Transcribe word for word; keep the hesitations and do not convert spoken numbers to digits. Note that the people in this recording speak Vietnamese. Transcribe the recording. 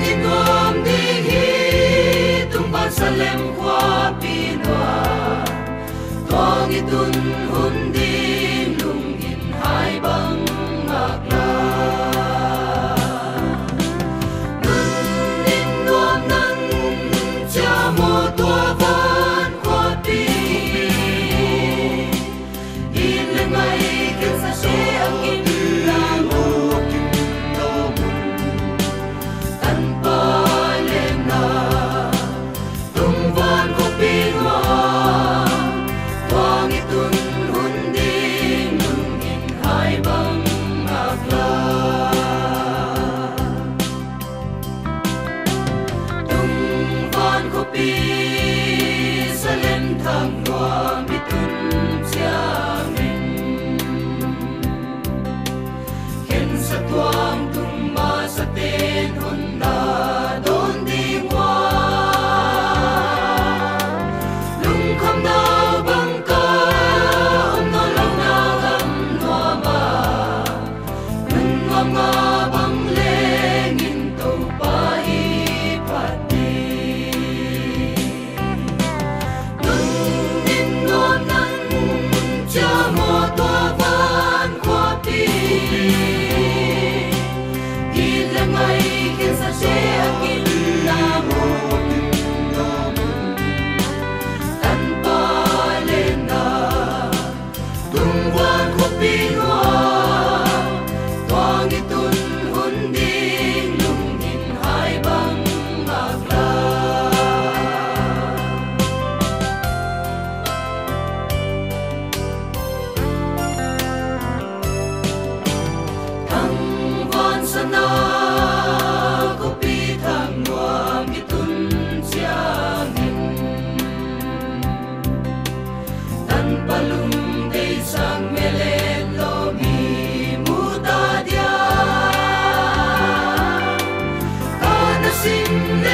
inom ding hi tung ban salem khwa pinwa tong itun hun ding lung in haibang ngak la nun inom nan cha mo tua van khwa pi in le mai ken sa she ang in la mo tan pa le na tung van ko pinwa wang itun hun ding lung in haibang ngak la tung van ko pi sa lem thang nuam itun chiang in ken sa tuang tung ma sa ten hun na don ding wa lung kham nao bang ka om no lo na gam no ma nun ngam nga bang leng in to pa hi phat di nun in non nan cha mo tua van khwa pi di le mai ken sa she akin na mo tan pa le na tung van ko pinwa tuang itun hun ding lung in haibang ngak la thang van sana ko pi thang nuam itun chiang in tan palum dei sang melen lo mi muta dia kana sim le